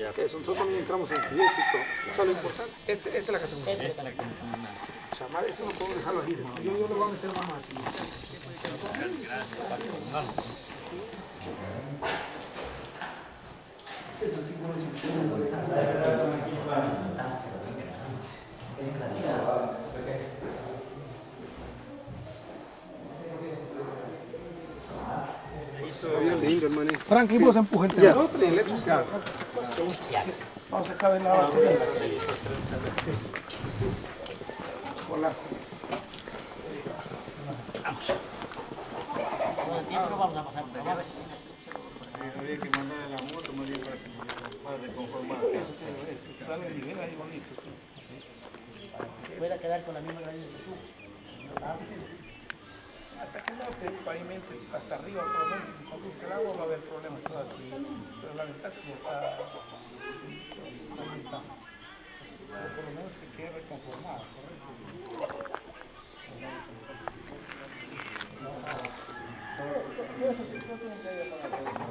Eso, nosotros también entramos en clientes y todo. O sea, lo importante. Esta es la casa comunal. Chamar, eso no puedo dejarlo aquí, hermano. Yo le voy a meter más aquí. Es así como si Franklin, vos empuja el tema. Vamos a acabar la batería. Hola. Todo el tiempo no vamos a pasar por allá. habría que mandar a la moto más bien para reconformar. Eso, sale el nivel ahí bonito. Pueda quedar con la misma raíz que tú. Hasta que no se pavimente hasta arriba, por lo menos, si conduce el agua va a haber problemas todavía. Pero la ventaja es que está pavimentado. Pero por lo menos que quede reconformado, ¿correcto? Eso sí, tiene que ir para